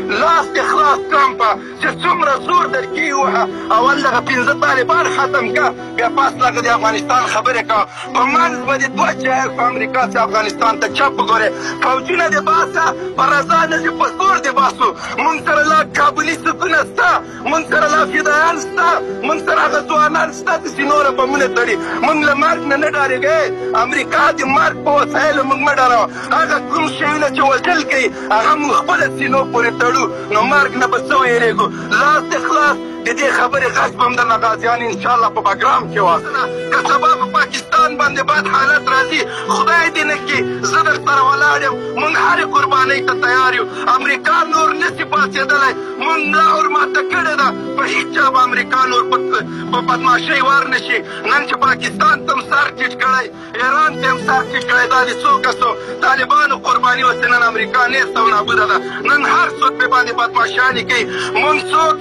لاس دې خلاص ټرمپه چې څومره زور درکې ووهه اول دغه 15 طالبان ختم که بیا پاس لکه د افغانستان خبرې کوه په منځ به دې دوه چایه کړو امریکا چې افغانستان ته چپ وګورې فوجونه دې باسه په رضا نه دې په زور دې باسو موږ سره لا کابلي سکونه شته موږ سره لا فدایان شته موږ سره هغه ځوانان شته چې نوره بمونه تړي موږ له مرګ نه نه ډارېږئ امریکا د مرګ په وسایلو موږ مه ډاروه هغه کوم شیونه چې وژل کوي هغه موږ خپله سینو پورې تړو نو مرګ نه به څه ویرېږو لاس دې خلاص د دې خبرې غږ به هم د غازیان انشاءالله په بګرام کې واسنه که سبا په پاکستان باندې بد حالت راځي خدای دې نه کړي زه در سره ولاړ یم موږ هرې قربانۍ ته تیار یو امریکا نور نسي پاڅېدلی موږ ملا ورماته کړې ده په هېڅ چا به امریکا نور په بدماشۍ ور نه شي نن چې پاکستان ته هم سر ټیټ کړی ایران ته هم سر ټیټ کړی دا د څو کسو طالبانو قرباني اوس نن امریکا نیست او نابوده ده نن هر څوک پرې باندې بدماشانې کوي موږ څوک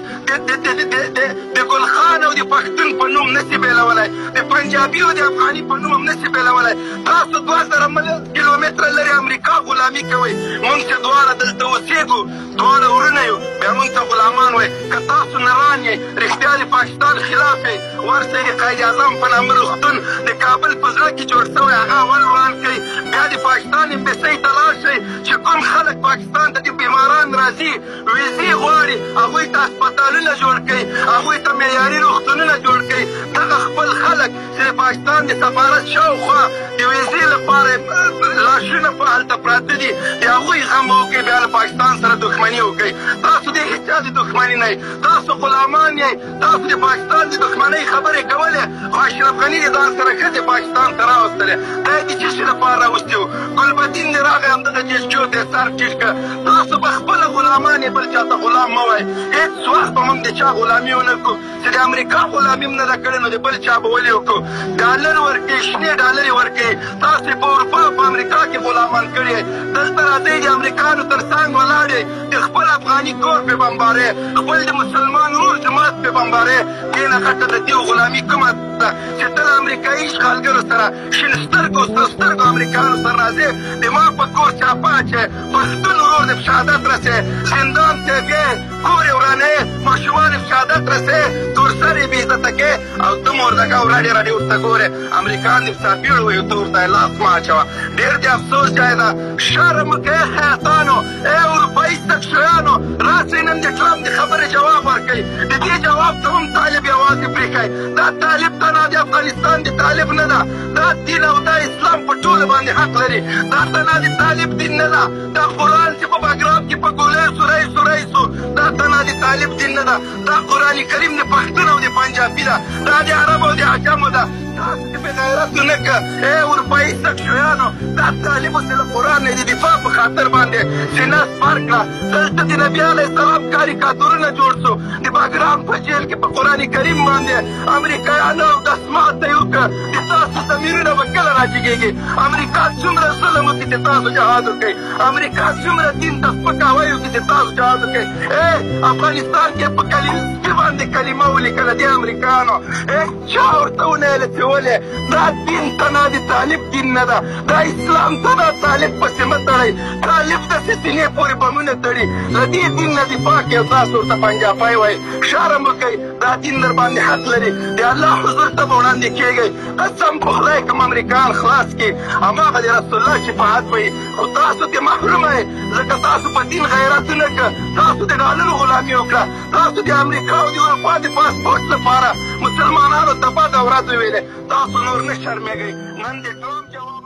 د ګلخان او د پښتون په نوم نسي بیلولی د پنجابي او د افغاني په نوم هم نسي بیلولی تاسو 2000 کیلومتره لرې امریکا غلامي کوئ موږ چې دواړه دلته اوسېږو دواړه ورونه یو بیا موږ ته غلامان وایي که تاسو نران یئ رښتیا د پاکستان خلاف یئ ورسئ د قاید اعظم په نامه روغتون د کابل په زړه کې جوړ شوی هغه اول وران کړئ بیا د پاکستان امبیسۍ ته لاړ شئ چې کوم خلک پاکستان ته د بیماران راځي ویزې غواړي هغوی ته هسپتالونه جوړ کړئ هغوی ته معیاري روغتونونه جوړ کړئ دغه خپل خلک چې د پاکستان د سفارت شاوخوا د ویزې لپاره لاشونه په هلته پراته دي د هغوی غم وکړئ بیا له پاکستان سره دښمني وکړئ تاسو د هېچا د دښمني نه تاسو غلامان یئ تاسو د پاکستان د دښمنۍ خبرې کولې خو اشرف غني د ځان سره ښځې پاکستان ته راوستلې دا یې د څه شي لپاره راوستي وو ګلبدین دې راغی همدغه جیسچو ته یې سر ټیټ کړه تاسو به خپله غلامان یې بل چا ته غلام مه وایئ هېڅ وخت به موږ د چا غلامي ونه کړو چې د امریکا غلامي هم نه ده کړې نو د بل چا به ولې وکړو ډالر ورکوي شنې ډالرې ورکوي تاسو یې په اروپا په امریکا کې غلامان کړي دلته راځئ د امریکانو تر څنګ ولاړ یئ د خپل افغاني کور پرې بمبارې خپل د مسلمان ورور جماعت پرې بمبارې دې نه غټه د دې غلامي کومه ده چې ته له امریکایي اشغالګرو سره شین سترګو سره سترګو امریکانو سره راځې د ما په کور چاپه اچې پښتون ورور دې په شهادت رسې زندان ته بیې کور یې ورانوې ماشومان یې په شهادت رسې تورسر یې بې عزته کې او ته مردکه وراډې راډې ورته ګورې امریکان دې په څاپېړو وایي ته ورته یې لاس مه اچوه ډېر دې افسوس ځای ده شرم وکړئ حیاتانو ای اروپایي سکشیانو راسئ نن د ټرمپ د خبرې جواب ورکوئ د دې جواب ته هم طالب یوازې پرېښئ دا طالب ته نه د افغانستان د طالب نه ده دا دین او دا اسلام په ټولو باندې حق لري دا ته نه د طالب دین نه ده دا قرآن چې په بګرام کې په ګولۍ سوری سو دا ته نه د طالب دین نه ده دا قرآن کریم د پښتون او د پنجابي ده دا د عرب او د عجمو ده تاسو چې بې غیرتو نه که ای اروپایي سکشیانو دا طالبو چې له قرآن نه د دفاع په خاطر باندې سینه سپر کړه دلته د نبي علیه السلام کاریکاتورونه جوړ سو د بګرام په جیل کې په قرآن کریم باندې امریکایانو دسمات ته یې وکړه د تاسو ضمیرونه به کله راجګېږي امریکا څومره ظلم وکړي چې تاسو جهاد وکړئ امریکا څومره دین ته سپکاوی وکړي چې تاسو جهاد وکړئ افغانستان کې په کلمې باندې کلمه ولیکله دې امریکایانو چا ورته ونه ویله چې ولې دا دین ته نه د طالب دین نه ده دا اسلام ته نه طالب پسې مه تړئ طالب داسې سینې پورې بمونه تړي له دې دین نه دفاع کوي او تاسو ورته پنجابی وایي شرم وکئ دا دین در باندې حق لري د الله حضور ته به وړاندې کېږئ قسم په خدای کوم امریکایان خلاص کړي هماغه د رسول الله شفاعت به وي خو تاسو ترې محرومه یئ ځکه تاسو په دین غیرت ونه کړه تاسو د ډالرو غلامي وکړه تاسو د امریکا او د اروپا د پاسپورټ لپاره مسلمانانو ته بده ورځ وویلې تاسو نور نه شرمېږئ نن د ټرمپ جواب